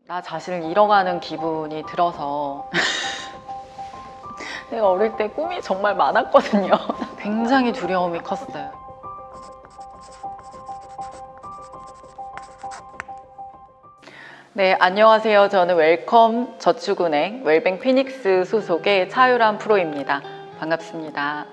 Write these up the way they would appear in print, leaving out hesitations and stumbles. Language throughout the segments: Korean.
나 자신을 잃어가는 기분이 들어서 내가 어릴 때 꿈이 정말 많았거든요. 굉장히 두려움이 컸어요. 네, 안녕하세요. 저는 웰컴 저축은행 웰뱅 피닉스 소속의 차유란 프로입니다. 반갑습니다.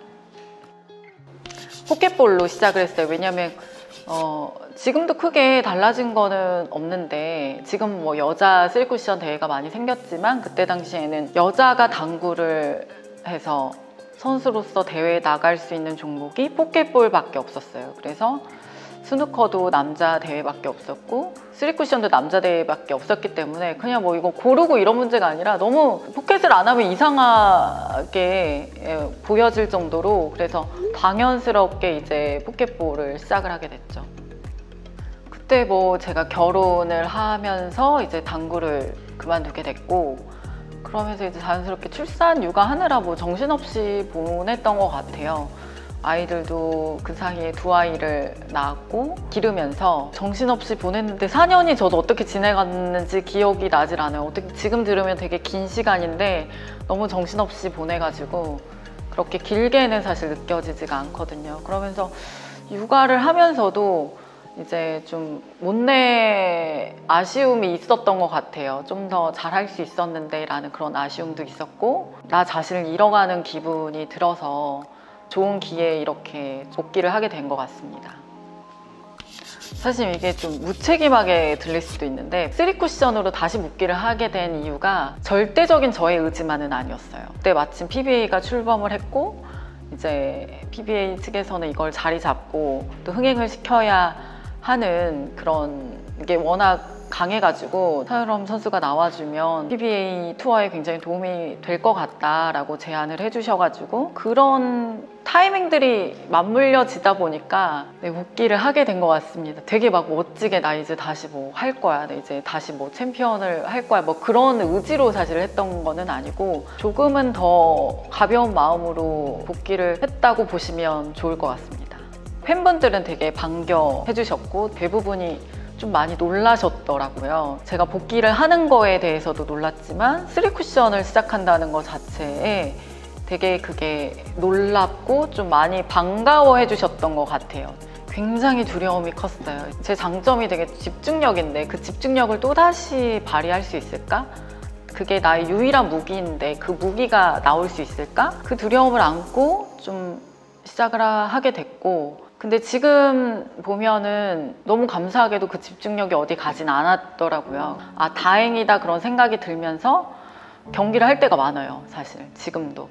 포켓볼로 시작을 했어요. 왜냐면 지금도 크게 달라진 거는 없는데, 지금 뭐 여자 3쿠션 대회가 많이 생겼지만 그때 당시에는 여자가 당구를 해서 선수로서 대회에 나갈 수 있는 종목이 포켓볼밖에 없었어요. 그래서 스누커도 남자 대회밖에 없었고 3쿠션도 남자 대회밖에 없었기 때문에 그냥 뭐 이거 고르고 이런 문제가 아니라 너무 포켓을 안 하면 이상하게 보여질 정도로, 그래서 당연스럽게 이제 포켓볼을 시작을 하게 됐죠. 그때 뭐 제가 결혼을 하면서 이제 당구를 그만두게 됐고, 그러면서 이제 자연스럽게 출산 육아하느라 뭐 정신없이 보냈던 것 같아요. 아이들도 그 사이에 2아이를 낳았고 기르면서 정신없이 보냈는데 4년이 저도 어떻게 지내갔는지 기억이 나질 않아요. 어떻게 지금 들으면 되게 긴 시간인데 너무 정신없이 보내가지고 그렇게 길게는 사실 느껴지지가 않거든요. 그러면서 육아를 하면서도 이제 좀 못내 아쉬움이 있었던 것 같아요. 좀 더 잘할 수 있었는데 라는 그런 아쉬움도 있었고, 나 자신을 잃어가는 기분이 들어서 좋은 기회에 이렇게 복귀를 하게 된 것 같습니다. 사실 이게 좀 무책임하게 들릴 수도 있는데 3쿠션으로 다시 복귀를 하게 된 이유가 절대적인 저의 의지만은 아니었어요. 그때 마침 PBA가 출범을 했고 이제 PBA 측에서는 이걸 자리 잡고 또 흥행을 시켜야 하는 그런 게 워낙 강해가지고 차유란 선수가 나와주면 PBA 투어에 굉장히 도움이 될 것 같다라고 제안을 해주셔가지고 그런 타이밍들이 맞물려지다 보니까 복귀를 하게 된 것 같습니다. 되게 막 멋지게 나 이제 다시 뭐 할 거야, 나 이제 다시 뭐 챔피언을 할 거야, 뭐 그런 의지로 사실 했던 거는 아니고 조금은 더 가벼운 마음으로 복귀를 했다고 보시면 좋을 것 같습니다. 팬분들은 되게 반겨해 주셨고 대부분이 좀 많이 놀라셨더라고요. 제가 복귀를 하는 거에 대해서도 놀랐지만 3쿠션을 시작한다는 것 자체에 되게 그게 놀랍고 좀 많이 반가워해 주셨던 것 같아요. 굉장히 두려움이 컸어요. 제 장점이 되게 집중력인데 그 집중력을 또다시 발휘할 수 있을까? 그게 나의 유일한 무기인데 그 무기가 나올 수 있을까? 그 두려움을 안고 좀 시작을 하게 됐고, 근데 지금 보면은 너무 감사하게도 그 집중력이 어디 가진 않았더라고요. 아, 다행이다 그런 생각이 들면서 경기를 할 때가 많아요, 사실 지금도.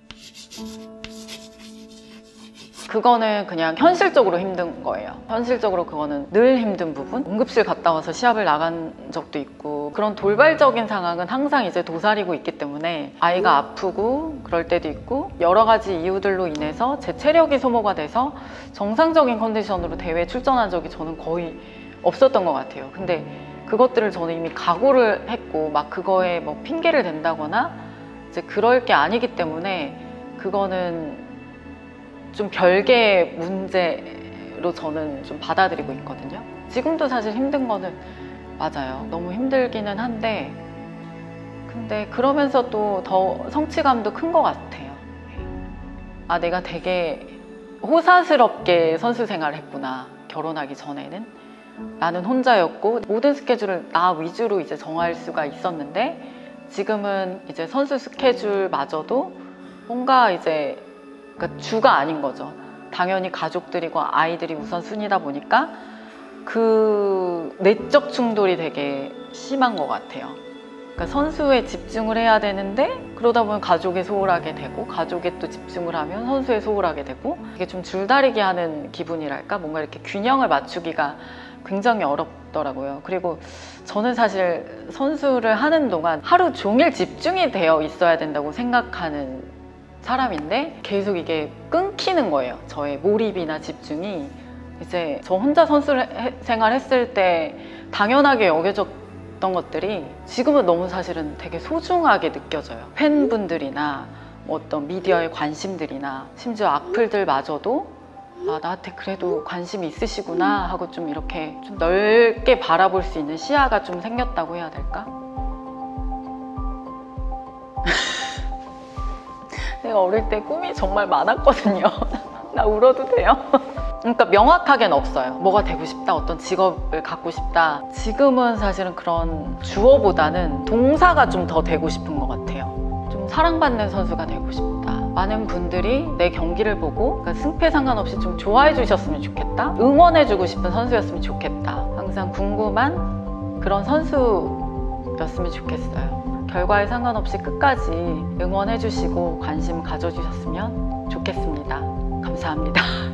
그거는 그냥 현실적으로 힘든 거예요. 현실적으로 그거는 늘 힘든 부분. 응급실 갔다 와서 시합을 나간 적도 있고, 그런 돌발적인 상황은 항상 이제 도사리고 있기 때문에 아이가 아프고 그럴 때도 있고, 여러 가지 이유들로 인해서 제 체력이 소모가 돼서 정상적인 컨디션으로 대회에 출전한 적이 저는 거의 없었던 것 같아요. 근데 그것들을 저는 이미 각오를 했고 막 그거에 뭐 핑계를 댄다거나 이제 그럴 게 아니기 때문에 그거는 좀 별개의 문제로 저는 좀 받아들이고 있거든요. 지금도 사실 힘든 거는 맞아요. 너무 힘들기는 한데, 근데 그러면서 또 더 성취감도 큰 것 같아요. 아, 내가 되게 호사스럽게 선수 생활을 했구나. 결혼하기 전에는 나는 혼자였고 모든 스케줄을 나 위주로 이제 정할 수가 있었는데, 지금은 이제 선수 스케줄마저도 뭔가 이제 그러니까 주가 아닌 거죠. 당연히 가족들이고 아이들이 우선순위다 보니까 그 내적 충돌이 되게 심한 것 같아요. 그러니까 선수에 집중을 해야 되는데 그러다 보면 가족에 소홀하게 되고, 가족에 또 집중을 하면 선수에 소홀하게 되고, 이게 좀 줄다리기 하는 기분이랄까? 뭔가 이렇게 균형을 맞추기가 굉장히 어렵더라고요. 그리고 저는 사실 선수를 하는 동안 하루 종일 집중이 되어 있어야 된다고 생각하는 사람인데 계속 이게 끊기는 거예요. 저의 몰입이나 집중이. 이제 저 혼자 선수 생활했을 때 당연하게 여겨졌던 것들이 지금은 너무 사실은 되게 소중하게 느껴져요. 팬분들이나 어떤 미디어의 관심들이나 심지어 악플들마저도 아, 나한테 그래도 관심이 있으시구나 하고 좀 이렇게 좀 넓게 바라볼 수 있는 시야가 좀 생겼다고 해야 될까? 내가 어릴 때 꿈이 정말 많았거든요. 나 울어도 돼요? 그러니까 명확하게는 없어요. 뭐가 되고 싶다, 어떤 직업을 갖고 싶다. 지금은 사실은 그런 주어보다는 동사가 좀 더 되고 싶은 것 같아요. 좀 사랑받는 선수가 되고 싶다. 많은 분들이 내 경기를 보고 그러니까 승패 상관없이 좀 좋아해 주셨으면 좋겠다. 응원해주고 싶은 선수였으면 좋겠다. 항상 궁금한 그런 선수였으면 좋겠어요. 결과에 상관없이 끝까지 응원해주시고 관심 가져주셨으면 좋겠습니다. 감사합니다.